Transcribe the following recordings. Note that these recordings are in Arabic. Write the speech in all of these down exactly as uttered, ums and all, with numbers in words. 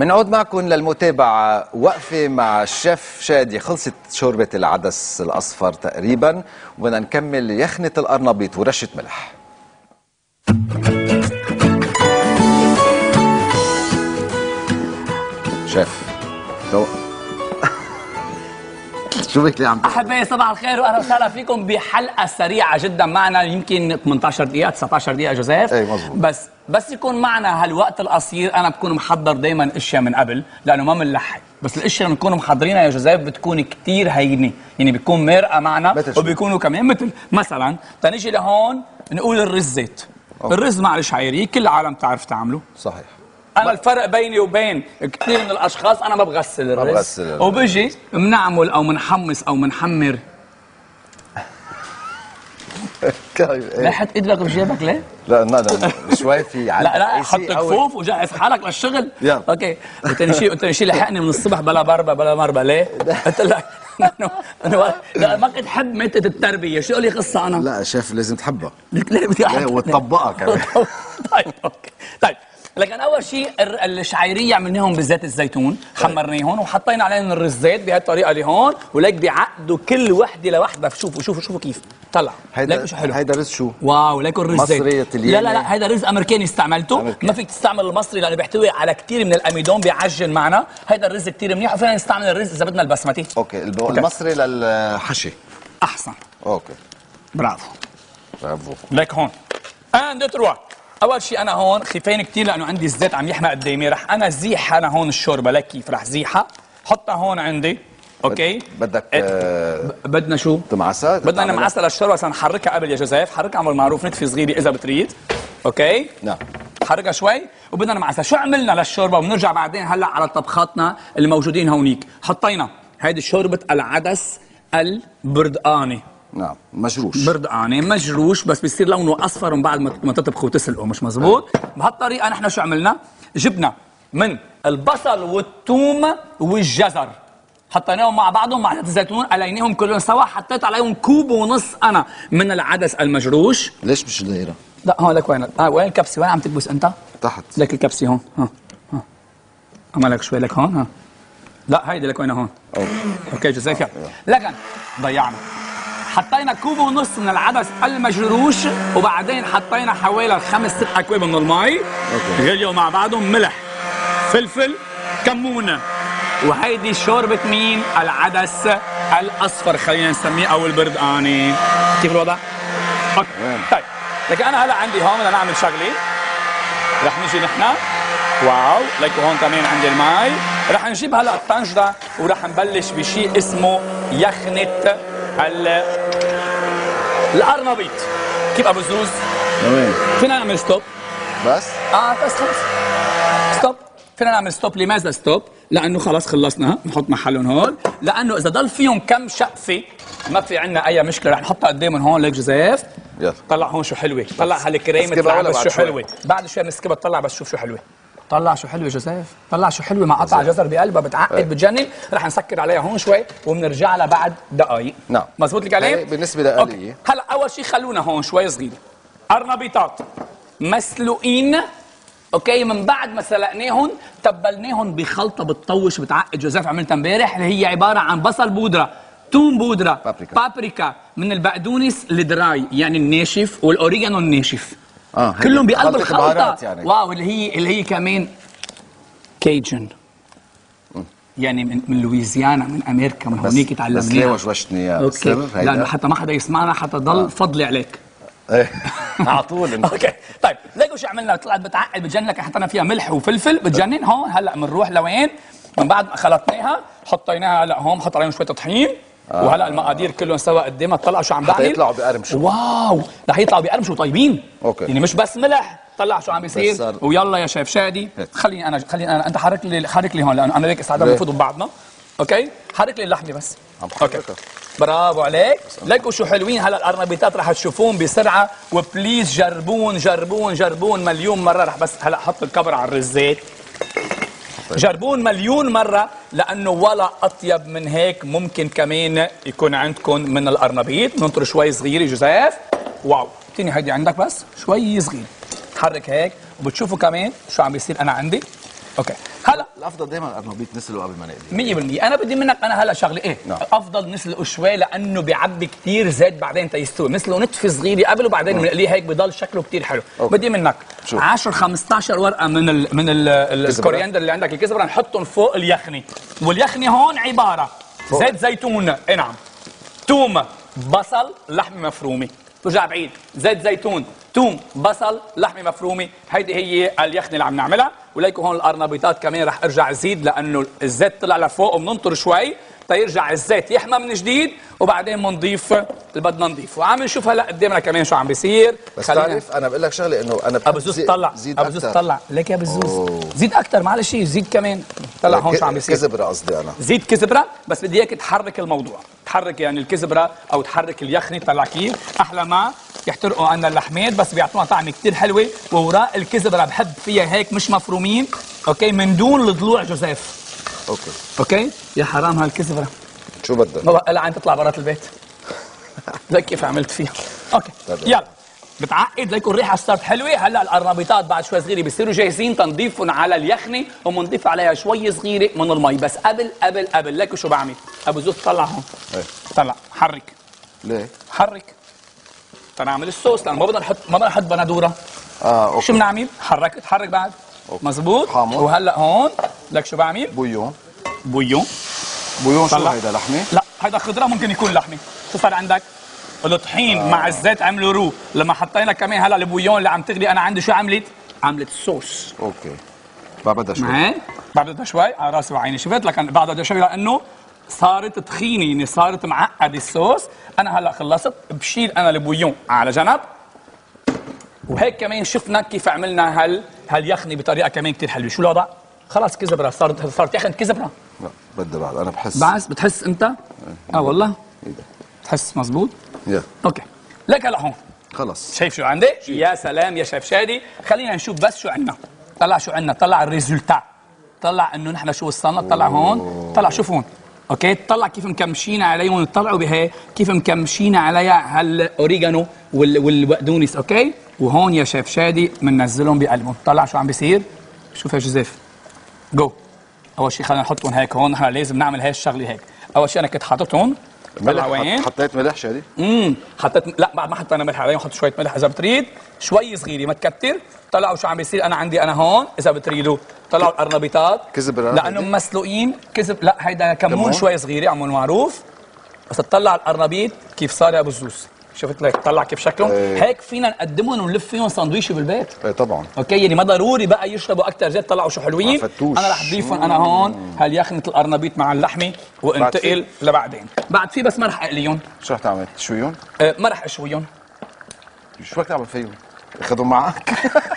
منعود معكم للمتابعة. وقفة مع الشيف شادي. خلصت شوربة العدس الأصفر تقريبا، وبدنا نكمل يخنة القرنبيط ورشة ملح. شيف تو شو بك لي عم احبائي صباح الخير واهلا وسهلا فيكم بحلقه سريعه جدا معنا، يمكن ثمانية عشر دقيقه تسعة عشر دقيقه جوزيف. اي مظبوط. بس بس يكون معنا هالوقت القصير انا بكون محضر دائما اشياء من قبل لانه ما بنلحق، بس الاشياء اللي بنكون محضرينها يا جوزيف بتكون كثير هينه، يعني بتكون مرقه معنا وبيكونوا كمان مثل مثلا تنيجي لهون نقول الرز زيت. أوكي. الرز مع الشعيريه كل العالم تعرف تعمله. صحيح. انا الفرق بيني وبين كثير من الاشخاص انا ما بغسل الرز، ما بغسل الرز. وبيجي بنعمل او بنحمص او بنحمر. لحت ايدك بجيبك ليه؟ لا لا شوي في لا لا حط كفوف وجهز حالك للشغل. يلا اوكي. وثاني شيء وثاني شيء لحقني من الصبح بلا بربه بلا مربى ليه؟ قلت لك انا لا ما كنت حب مادة التربيه، شو لي قصه انا؟ لا شيف لازم تحبها. ليه بدي احب وتطبقها كمان. طيب اوكي طيب. لكن اول شيء الشعيريه عملناهم بزيت الزيتون، حمرناهم وحطينا عليهم الرزات بهالطريقه اللي هون، وليك بيعقدوا كل وحده لوحدها. شوفوا شوفوا شوفوا كيف طلع. هيدا شو حلو. هيدا رز شو؟ واو ليكوا الرز مصري لا لا لا هيدا رز امريكاني استعملته. أمريكاني. ما فيك تستعمل المصري لانه بيحتوي على كثير من الاميدون بيعجن معنا. هيدا الرز كثير منيح، وفينا نستعمل الرز اذا بدنا البسمتي. اوكي المصري للحشي احسن. اوكي برافو برافو. ليك هون ان دو تروا. اول شيء انا هون خيفان كثير لانه عندي الزيت عم يحمى قدامي، رح انا زيح انا هون الشوربه. لك كيف رح زيحها حطها هون عندي. اوكي بدك آه بدنا شو؟ تمعسها. بدنا نمعسها للشوربه بس نحركها قبل يا جوزيف. حركها عمل معروف نتفه صغيره اذا بتريد. اوكي نعم حركها شوي وبدنا نمعسها. شو عملنا للشوربه؟ وبنرجع بعدين هلا على طبخاتنا اللي موجودين هونيك. حطينا هيدي شوربه العدس البردقاني. نعم مجروش بردقاني مجروش بس بيصير لونه اصفر من بعد ما تطبخه وتسلقه. مش مزبوط؟ بهالطريقه نحن شو عملنا؟ جبنا من البصل والثوم والجزر حطيناهم مع بعضهم مع زيت الزيتون، قليناهم كلهم سوا، حطيت عليهم كوب ونص انا من العدس المجروش. ليش مش دايره؟ لا هون لك وين آه وين الكبسه؟ وين عم تكبس انت؟ تحت. لك الكبسه هون. ها ها عملك شوي لك هون. ها لا هيدي لك وينها هون. أوه. اوكي جوزيف يلا. لكن ضيعنا. حطينا كوب ونص من العدس المجروش وبعدين حطينا حوالي خمس ست اكواب من المي. غليوا مع بعضهم، ملح فلفل كمون. وهيدي شوربه مين؟ العدس الاصفر خلينا نسميه او البردقاني. كيف الوضع؟ اوكي طيب. لكن انا هلا عندي هون بدنا نعمل شغله. رح نجي نحن واو ليكوا هون كمان عندي المي. رح نجيب هلا الطنجره ورح نبلش بشيء اسمه يخنه ال القرنبيط. كيف ابو زوز؟ وين؟ فينا نعمل ستوب؟ بس؟ اه بس خلص ستوب. فينا نعمل ستوب. لماذا ستوب؟ لانه خلص خلصنا. نحط محلهم هون لانه اذا ضل فيهم كم شقفه ما في عندنا اي مشكله. رح نحطها قدامهم هون ليك جوزيف. يلا طلع هون شو حلوه. طلع هالكريمه العدس شو حلوه. بعد شوي بنسكبها. طلع بس شوف شو حلوه. طلع شو حلوه جوزيف. طلع شو حلوه مع قطع جزر بقلبها بتعقد ايه. بتجنن. رح نسكر عليها هون شوي وبنرجع لها بعد دقائق. نعم مزبوط لك عليه؟ بالنسبه لقليه. هلا اول شيء خلونا هون شوي صغير قرنبيطات مسلوقين. اوكي من بعد ما سلقناهم تبلناهم بخلطه بتطوش بتعقد جوزيف عملتها امبارح، اللي هي عباره عن بصل بودره، ثوم بودره، بابريكا. بابريكا من البقدونس الدراي يعني الناشف والاوريجانو الناشف. اه كلهم بقلب الخلطه يعني. واو اللي هي اللي هي كمان كيجن يعني من من لويزيانا من امريكا من هونيك تعلمناها. بس ليه وشوشتني اياها؟ اوكي لانه حتى ما حدا يسمعنا حتى ضل آه. فضلي عليك. ايه على طول. اوكي طيب ليكوا شو عملنا؟ طلعت بتعقد بتجنن لك. حطينا فيها ملح وفلفل بتجنن. هون هلا بنروح لوين؟ من بعد ما خلطناها حطيناها هلا هون بحط عليهم شويه طحين. آه. وهلا المقادير كلهم سوا قدامها. طلعوا شو عم بعمل؟ يطلعوا بقرمشوا. واو رح يطلعوا بقرمشوا طيبين. اوكي يعني مش بس ملح. طلع شو عم بيصير. ويلا يا شيف شادي خليني انا خليني انا انت حرك لي حرك لي هون لانه انا ليك استعداد نفوت ببعضنا. اوكي حرك لي اللحمه بس. اوكي برافو عليك. ليكوا شو حلوين هلا القرنبيطات رح تشوفون بسرعه. وبليز جربون جربون جربون مليون مره. رح بس هلا حط الكبر على الرزات. جربون مليون مره لانه ولا اطيب من هيك ممكن كمان يكون عندكم من القرنبيط. ننطر شوي صغير جوزيف. واو اعطيني هيدي عندك بس شوي صغير. حرك هيك وبتشوفوا كمان شو عم بيصير. انا عندي اوكي هلا الافضل دائما القرنبيط نسلقه قبل ما نقليه. مية بالمية انا بدي منك انا هلا شغله ايه نعم. افضل نسلقه شوي لانه بيعبي كثير زيت بعدين تيستوي، نسلقه نتفه صغيره قبل وبعدين بنقليه هيك بضل شكله كثير حلو. أوكي. بدي منك عشرة خمستاشر ورقه من ال من ال الكورياندر اللي عندك الكزبره نحطهم فوق اليخني، واليخني هون عباره فوق. زيت زيتون، اي نعم، توم، بصل، لحمه مفرومه، ترجع بعيد، زيت زيتون، توم، بصل، لحمه مفرومه، هيدي هي اليخنه اللي عم نعملها. وليكو هون القرنبيطات كمان رح ارجع ازيد لانه الزيت طلع لفوق وبننطر شوي تيرجع الزيت يحمى من جديد وبعدين بنضيف اللي بدنا نضيفه. وعم نشوف هلا قدامنا كمان شو عم بيصير. بس تعرف انا بقول لك شغله انه انا ابو زوز طلع زيد ابو زوز طلع ليك يا ابو زوز زيد اكثر معلش زيد كمان طلع هون شو عم بيصير. كزبره قصدي انا زيد كزبره بس بدي اياك تحرك الموضوع، تحرك يعني الكزبره او تحرك اليخني طلع كيف احلى ما يحترقوا عنا اللحمات بس بيعطونا طعم كثير حلوه. ووراء الكزبره بحب فيها هيك مش مفرومين اوكي من دون الضلوع جوزيف. اوكي اوكي يا حرام هالكزبره شو بدك؟ ما بقى لها عين تطلع برات البيت. زي كيف عملت فيها. اوكي يلا بتعقد ليكون الريحه صارت حلوه. هلا القرنبيطات بعد شوي صغيره بيصيروا جاهزين تنضيفهم على اليخني وبنضيف عليها شوي صغيره من المي. بس قبل قبل قبل ليكوا شو بعمل؟ ابو زوز طلع هون. ايه طلع حرك. ليه؟ حرك تنعمل الصوص لانه ما بدنا نحط ما بدنا نحط بندوره. اه اوكي. شو بنعمل؟ حركت حرك بعد. مزبوط. حامض. وهلا هون لك شو بعمل؟ بويون. بويون. بويون شو هيدا لحمه؟ لا هيدا خضره ممكن يكون لحمه. شو صار عندك؟ الطحين آه. مع الزيت عملوا رو. لما حطينا كمان هلا البويون اللي عم تغلي انا عندي شو عملت؟ عملت الصوص. اوكي بعد بدها شوي. معي؟ بعد بدها شوي على راسي وعيني. شفت لك بعد بدها شوي لانه صارت تخينه يعني صارت معقده الصوص. انا هلا خلصت بشيل انا البويون على جنب. وهيك كمان شفنا كيف عملنا هال هاليخني بطريقه كمان كثير حلوه. شو الوضع؟ خلص كزبره صارت صارت يخنة كزبره. لا بدي بعد انا بحس. بس بتحس انت؟ اه والله؟ ايه ده؟ بتحس مزبوط؟ يا اوكي لك هلا هون خلص. شايف شو عندي؟ يا سلام يا شيف شادي. خلينا نشوف بس شو عندنا. طلع شو عندنا، طلع الريزولتا، طلع انه نحن شو وصلنا. طلع هون، طلع شوف هون اوكي. طلع كيف مكمشين عليهم، طلعوا بهي كيف مكمشين عليها هالاوريجانو والبقدونس اوكي. وهون يا شيف شادي بننزلهم بقلبهم. طلع شو عم بيصير. شوف يا جوزيف جو. اول شيء خلينا نحطهم هيك هون. نحن لازم نعمل هاي الشغله هيك. اول شيء انا كنت حاططهم ملح. وين؟ حطيت ملح شادي؟ امم حطيت لا بعد ما حطينا ملح عليهم حط شويه ملح اذا بتريد شوي صغيره ما تكتر. طلعوا شو عم بيصير. انا عندي انا هون اذا بتريدوا طلعوا القرنبيطات كزبره لانهم مسلوقين. كذب لا هيدا كمون شوي صغيره عمون معروف. بس تطلع القرنبيط كيف صار يا ابو الزوز. شفت لك طلع كيف شكلهم. ايه. هيك فينا نقدمهم ونلف فيهم سندويشه بالبيت. ايه طبعا. اوكي يعني ما ضروري بقى يشربوا اكثر زيت. طلعوا شو حلوين. انا رح اضيفهم انا هون هاليخنه القرنبيط مع اللحمه وانتقل لبعدين. بعد في بس ما رح اقليهم. شو رح تعمل؟ تشويهم؟ أه ما رح اشويهم. شو بدك تعمل فيهم؟ اخذهم معك؟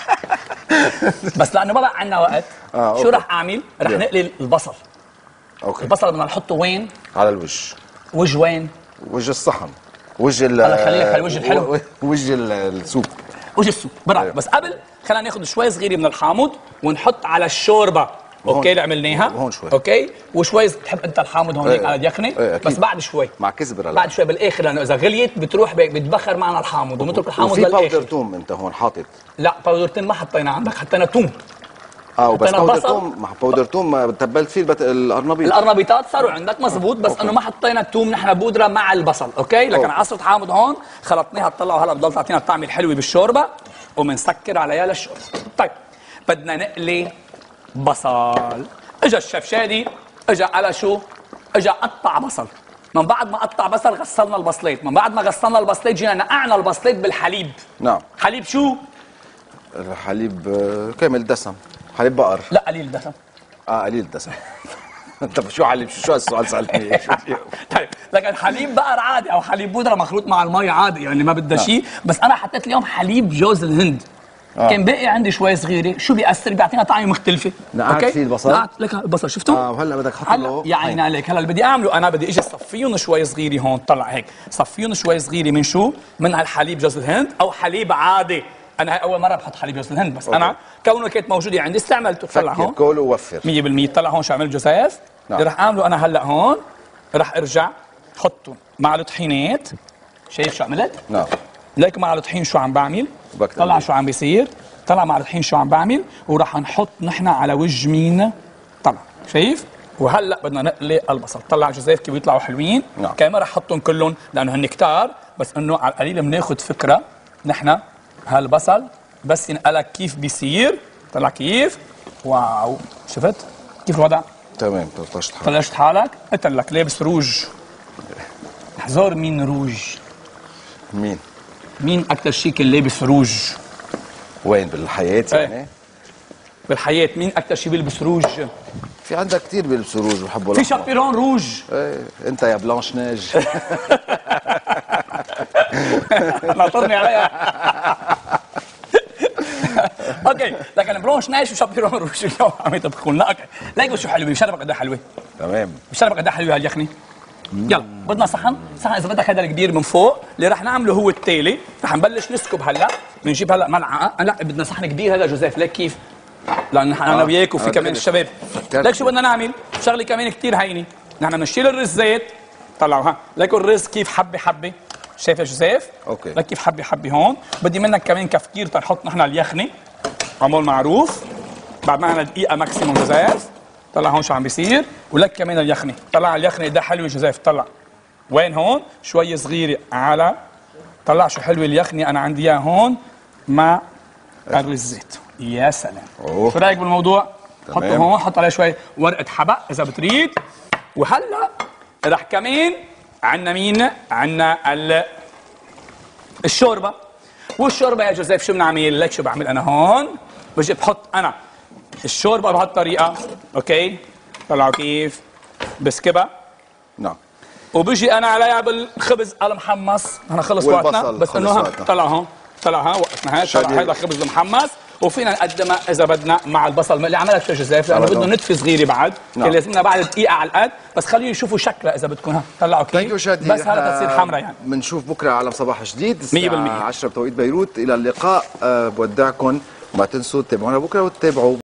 بس لانه ما بقى عندنا وقت. آه، شو رح اعمل؟ رح yeah. نقلي البصل. اوكي البصل بدنا نحطه وين؟ على الوجه. وجه وين؟ وجه الصحن. وجه ال هلا خلينا خلي الوجه الحلو. وجه السوب. وجه السوب برا. أيوه. بس قبل خلينا ناخذ شوي صغيره من الحامض ونحط على الشوربه اوكي اللي عملناها. وهون شوي اوكي وشوي بتحب انت الحامض هون هيك أيه. على اليخنه. أيه. بس بعد شوي مع كزبره. بعد شوي بالاخر لانه اذا غليت بتروح بتبخر معنا الحامض ونترك الحامض للاخر. وفي باودر توم انت هون حاطط؟ لا باودر توم ما حطينا عندك حطينا توم. اه وبس باودر توم مع باودر توم تبلت فيه البت... القرنبيط. القرنبيطات صاروا عندك مزبوط بس انه ما حطينا التوم نحن بودره مع البصل اوكي. لكن عصره حامض هون خلطناها طلعوا هلا بضل تعطينا الطعم الحلو بالشوربه وبنسكر عليها للشوربه. طيب بدنا نقلي بصل. اجى الشيف شادي اجى على شو؟ اجى قطع بصل. من بعد ما قطع بصل غسلنا البصلات. من بعد ما غسلنا البصلات جينا نقعنا البصلات بالحليب. نعم. حليب شو؟ الحليب كامل دسم. حليب بقر. لا قليل دسم. اه قليل دسم. انت شو حليب شو هالسؤال سالتني؟ طيب لكن حليب بقر عادي او حليب بودره مخلوط مع المي عادي يعني ما بدها شيء. بس انا حطيت اليوم حليب جوز الهند. آه. كان باقي عندي شوي صغيره. شو بيأثر؟ بيعطينا طعمه مختلفه. نقعت فيه البصل. نقعت لك البصل شفته؟ اه وهلا بدك تحط له يا عيني عليك. هلا اللي بدي اعمله انا بدي اجي صفيهم شوي صغيره هون. طلع هيك صفيهم شوي صغيره من شو؟ من هالحليب جوز الهند او حليب عادي. انا اول مره بحط حليب جوز الهند بس أوكي. انا كونه كانت موجوده عندي استعملته. طلع هون كول ووفر مية بالمية. طلع هون شو عمل جوزيف؟ نعم. اللي رح اعمله انا هلا هون رح ارجع حطه مع الطحينات. شايف شو عملت؟ نعم. ليك مع الطحين شو عم بعمل؟ بكتب. طلع شو عم بيصير؟ طلع مع الحين شو عم بعمل، وراح نحط نحن على وجه مين؟ طلع شايف؟ وهلا بدنا نقلي البصل. طلع جوزيف كيف بيطلعوا حلوين. نعم. كمان ما رح احطهم كلهم لانه هن كتار، بس انه على القليل بناخذ فكره نحن هالبصل بس ينقلك كيف بيصير. طلع كيف؟ واو، شفت؟ كيف الوضع؟ تمام. طلشت حالك. طلشت حالك؟ قلت لك لابس روج. احذر مين روج؟ مين؟ مين اكثر شيء كان لابس روج؟ وين بالحياه يعني؟ ايه. بالحياه مين اكثر شيء بيلبس روج؟ في عندك كثير بيلبسوا روج وبحبوا في الأحمر. شابيرون روج. ايه انت يا بلانش نيج. ناطرني عليها. اوكي، لكن بلانش نيج وشابيرون روج اليوم عم يطبخوا لنا. اوكي، ليكوا شو حلوه، بشربك قد ايه حلوه. تمام. بشربك قد ايه حلوه هاليخنه. يلا بدنا صحن، صحن اذا بدك هذا الكبير من فوق، اللي رح نعمله هو التالي، رح نبلش نسكب هلا، بنجيب هلا ملعقه، لا بدنا صحن كبير هذا جوزيف، ليك كيف؟ لان نحن انا آه. وياك وفي آه كمان الشباب. ليك شو بدنا نعمل؟ شغله كمان كثير هينه، نحن بنشيل الرز زيت، طلعوا ها، ليكوا الرز كيف حبه حبه، شايف يا جوزيف؟ اوكي. ليك كيف حبه حبه هون، بدي منك كمان كفكير تنحط نحن اليخنه، عمول معروف، بعد معنا دقيقه ماكسيموم جوزيف، طلع هون شو عم بيصير، ولك كمان اليخنه، طلع اليخنه ده حلوه جوزيف، طلع. وين هون؟ شوي صغيرة على طلع شو حلوة اليخني أنا عندي إياها هون مع الرز زيت. يا سلام. أوه. شو رأيك بالموضوع؟ تمام. حطه هون، حط عليه شوي ورقة حبق إذا بتريد. وهلا رح كمان عنا مين؟ عنا ال... الشوربة. والشوربة يا جوزيف شو بنعمل؟ لك شو بعمل أنا هون؟ بجي بحط أنا الشوربة بهالطريقة، أوكي؟ طلعوا كيف؟ بسكبها. نعم. وبيجي انا عليها بالخبز المحمص. انا خلص وقتنا بس انه طلع هون، طلع هون وقتنا هيك، طلع هذا خبز المحمص وفينا نقدمها اذا بدنا مع البصل اللي عملها شو جوزيف، لانه بدنا نتفه صغيره بعد. نعم. كان لازمنا بعد دقيقه على القد، بس خليهم يشوفوا شكلها اذا بدكم. ها طلعوا كيف بس هلا تصير حمراء يعني. بنشوف بكره عالم صباح جديد مية بالمية الساعه عشرة بتوقيت بيروت. الى اللقاء. أه بودعكم، وما تنسوا تتابعونا بكره وتتابعوا